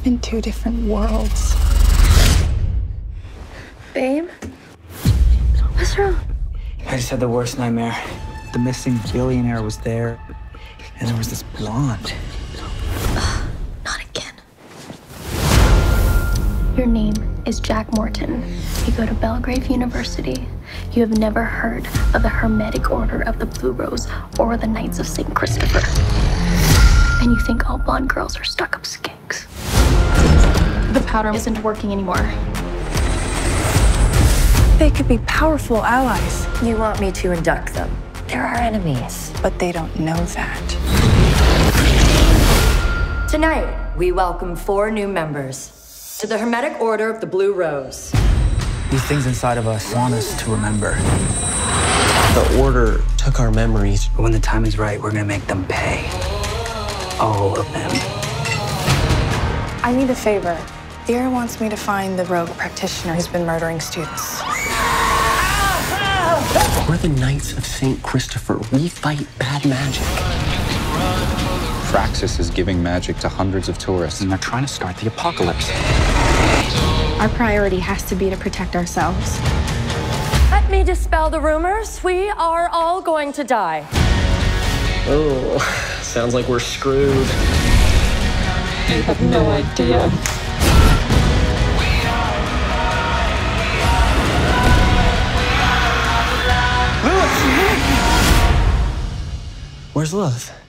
in two different worlds. Babe? What's wrong? I just had the worst nightmare. The missing billionaire was there, and there was this blonde. Not again. Your name is Jack Morton. You go to Belgrave University. You have never heard of the Hermetic Order of the Blue Rose or the Knights of St. Christopher. And you think all blonde girls are stuck-up skanks. The powder isn't working anymore. They could be powerful allies, You want me to induct them? They're our enemies. but they don't know that. Tonight, we welcome 4 new members to the Hermetic Order of the Blue Rose. These things inside of us want us to remember. The Order took our memories. But when the time is right, we're gonna make them pay. All of them. I need a favor. Vera wants me to find the rogue practitioner who's been murdering students. We're the Knights of St. Christopher. We fight bad magic. Praxis is giving magic to hundreds of tourists. And they're trying to start the apocalypse. Our priority has to be to protect ourselves. Let me dispel the rumors. We are all going to die. Oh, sounds like we're screwed. I have no idea. Where's Lilith?